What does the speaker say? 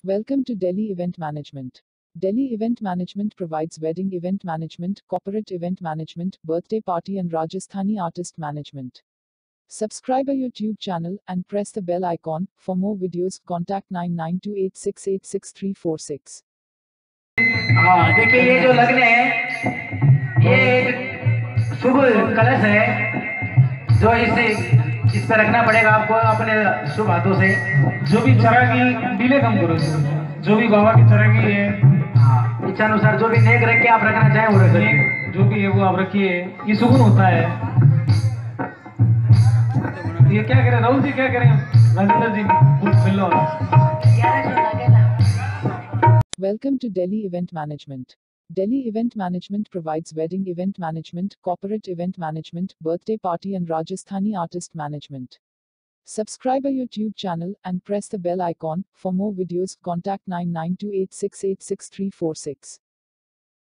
Welcome to Delhi Event Management. Delhi Event Management provides wedding event management, corporate event management, birthday party and Rajasthani artist management. Subscribe our YouTube channel and press the bell icon. For more videos, contact 9928686346. हाँ देखिए ये जो लग्न है ये एक शुभ कलश है जो इस पे रखना पड़ेगा आपको अपने शुभ हाथों से। जो भी चरागी डिले कम करो, जो भी बाबा की चरागी है हाँ इच्छा अनुसार जो भी नेक रख के आप रखना चाहें वो रख सकते हैं। जो भी है वो आप रखिए, ये सुकून होता है। ये क्या करें राहुल जी, क्या करें राजेंद्र जी, मिल लो। Welcome to Delhi Event Management. Delhi Event Management provides wedding event management, corporate event management, birthday party and Rajasthani artist management. Subscribe our YouTube channel and press the bell icon. For more videos, contact 9928686346.